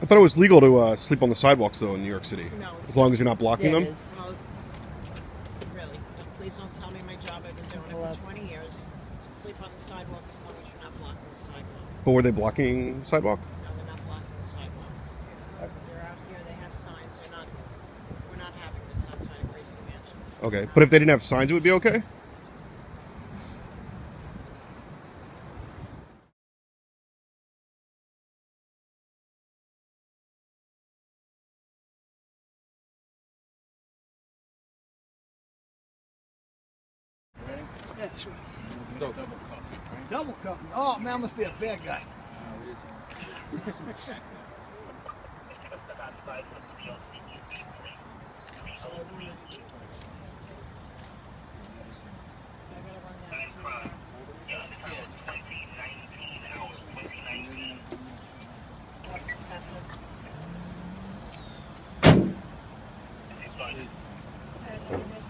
I thought it was legal to sleep on the sidewalks, though, in New York City. No, it's as long as you're not blocking Yeah, them. it is. Well, really, please don't tell me my job. I've been doing it for 20 years. Sleep on the sidewalk as long as you're not blocking the sidewalk. But were they blocking the sidewalk? No, they're not blocking the sidewalk. They're out here. They have signs. They're not. We're not having this outside of Gracie Mansion. Okay, but if they didn't have signs, it would be okay? Yeah, sure. Double cup. Oh man, I must be a bad guy. Okay.